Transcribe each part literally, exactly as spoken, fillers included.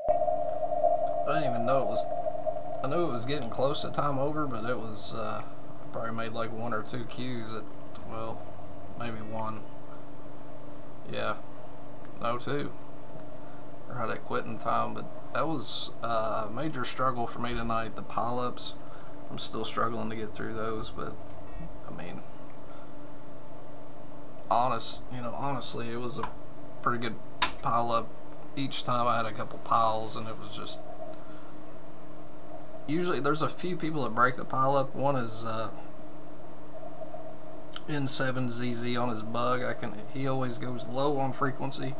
I didn't even know it was. I knew it was getting close to time over, but it was. Uh, I probably made like one or two cues at, well, maybe one. Yeah, no two. Or had it quit in time, but that was uh, a major struggle for me tonight. The pile-ups, I'm still struggling to get through those, but I mean, honest, you know, honestly, it was a pretty good pile-up. Each time I had a couple piles, and it was just. Usually, there's a few people that break the pile-up. One is uh, N seven Z Z on his bug. I can. He always goes low on frequency.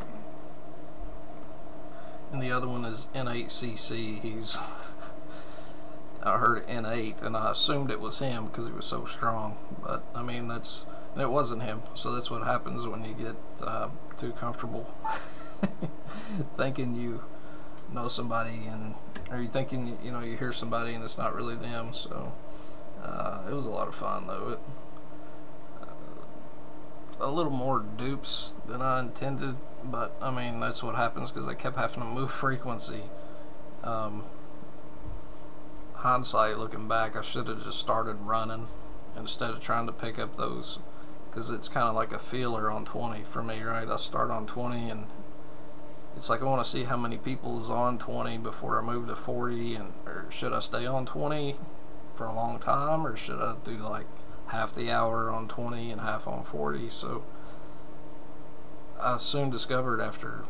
And the other one is N eight C C. He's. I heard N eight, and I assumed it was him because he was so strong. But I mean, that's. And it wasn't him. So that's what happens when you get uh, too comfortable, thinking you know somebody, and or you thinking you know you hear somebody, and it's not really them. So uh, it was a lot of fun though. It, uh, a little more dupes than I intended. But I mean, that's what happens because I kept having to move frequency. Um, hindsight, looking back, I should have just started running instead of trying to pick up those, because it's kind of like a feeler on twenty for me, right? I start on twenty, and it's like I want to see how many people's on twenty before I move to forty, and or should I stay on twenty for a long time, or should I do like half the hour on twenty and half on forty? So I soon discovered after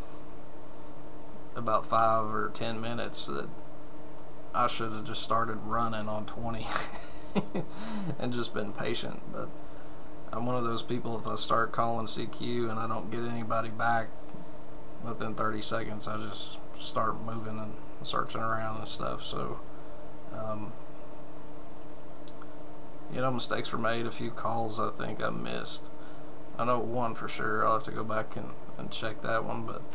about five or ten minutes that I should have just started running on twenty and just been patient. But I'm one of those people, if I start calling C Q and I don't get anybody back within thirty seconds, I just start moving and searching around and stuff. So um, you know, mistakes were made. A few calls I think I missed. I know one for sure. I'll have to go back and, and check that one, but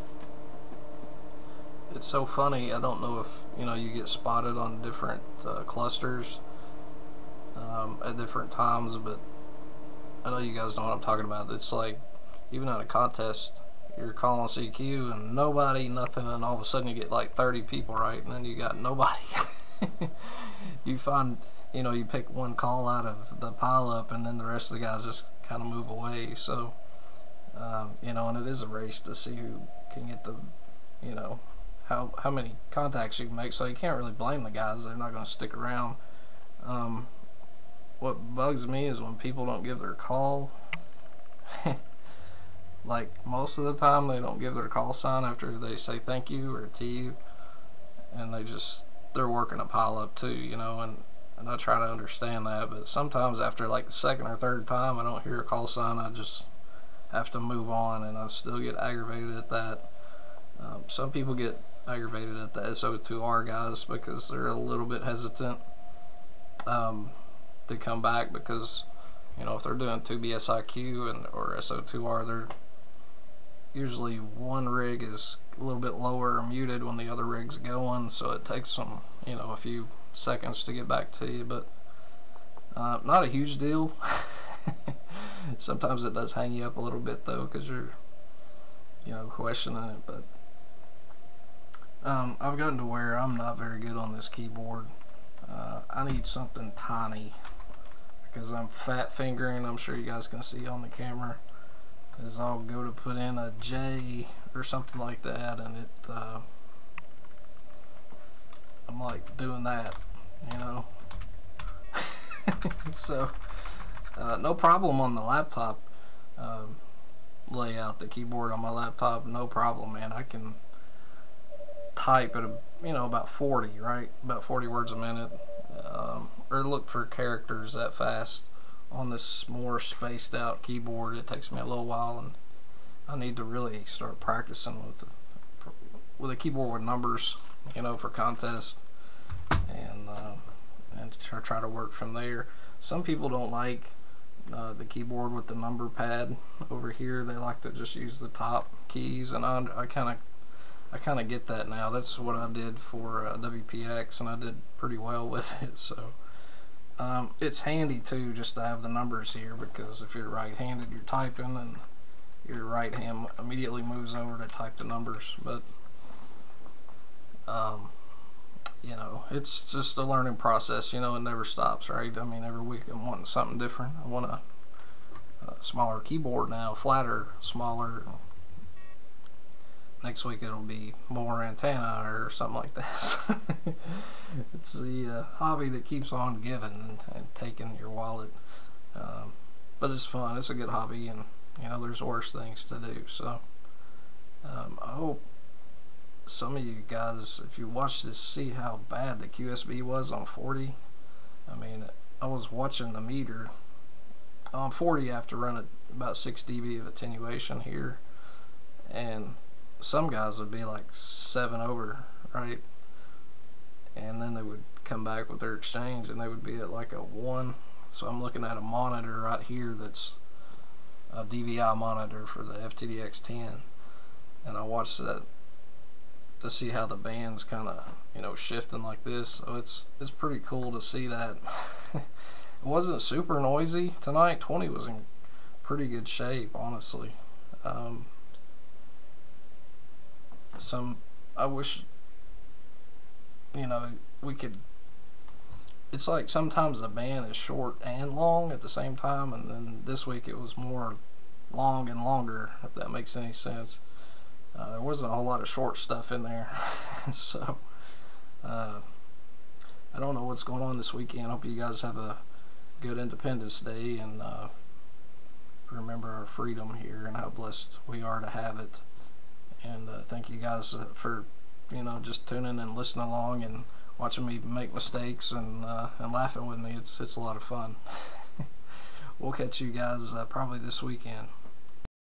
it's so funny. I don't know if you know you get spotted on different uh, clusters um, at different times, but I know you guys know what I'm talking about. It's like even at a contest, you're calling C Q and nobody, nothing, and all of a sudden you get like thirty people, right? And then you got nobody. You find, you know, you pick one call out of the pile up, and then the rest of the guys just kind of move away. So um, you know, and it is a race to see who can get the, you know, how how many contacts you can make. So you can't really blame the guys; they're not going to stick around. Um, what bugs me is when people don't give their call. Like most of the time, they don't give their call sign after they say thank you or to you, and they just they're working a pile up too, you know, and. And I try to understand that, but sometimes after like the second or third time I don't hear a call sign, I just have to move on, and I still get aggravated at that. Um, some people get aggravated at the S O two R guys because they're a little bit hesitant um, to come back because, you know, if they're doing two B S I Q and or S O two R, they're usually one rig is a little bit lower or muted when the other rig's going, so it takes them, you know, a few seconds to get back to you, but uh, not a huge deal. Sometimes it does hang you up a little bit though, because you're, you know, questioning it. But um, I've gotten to where I'm not very good on this keyboard. Uh, I need something tiny because I'm fat fingering. I'm sure you guys can see on the camera. Is I'll go to put in a J or something like that, and it. Uh, I'm like doing that, you know. So uh, no problem on the laptop uh, layout, the keyboard on my laptop, no problem, man. I can type at a, you know, about forty, right, about forty words a minute, um, or look for characters that fast. On this more spaced out keyboard, it takes me a little while, and I need to really start practicing with the, with a keyboard with numbers, you know, for contest, and uh, and try, try to work from there. Some people don't like uh, the keyboard with the number pad over here. They like to just use the top keys, and I, I kind of I kind of get that now. That's what I did for uh, W P X, and I did pretty well with it. So um, it's handy too just to have the numbers here, because if you're right-handed, you're typing, and your right hand immediately moves over to type the numbers. But Um, you know, it's just a learning process. You know, it never stops, right? I mean, every week I'm wanting something different. I want a, a smaller keyboard now, flatter, smaller. Next week it'll be more antenna or something like that. It's the uh, hobby that keeps on giving and, and taking your wallet. Um, but it's fun. It's a good hobby, and you know, there's worse things to do. So um, I hope some of you guys, if you watch this, see how bad the Q S B was on forty. I mean, I was watching the meter on forty after running about six D B of attenuation here, and some guys would be like seven over, right? And then they would come back with their exchange and they would be at like a one. So I'm looking at a monitor right here that's a D V I monitor for the F T D X ten, and I watched that to see how the band's kind of, you know, shifting like this. So it's it's pretty cool to see that. It wasn't super noisy tonight. twenty was in pretty good shape, honestly. Um, some I wish, you know, we could. It's like sometimes the band is short and long at the same time, and then this week it was more long and longer, if that makes any sense. Uh, there wasn't a whole lot of short stuff in there. So uh, I don't know what's going on this weekend. Hope you guys have a good Independence Day, and uh, remember our freedom here and how blessed we are to have it. And uh, thank you guys for, you know, just tuning and listening along and watching me make mistakes and uh, and laughing with me. It's it's a lot of fun. We'll catch you guys uh, probably this weekend.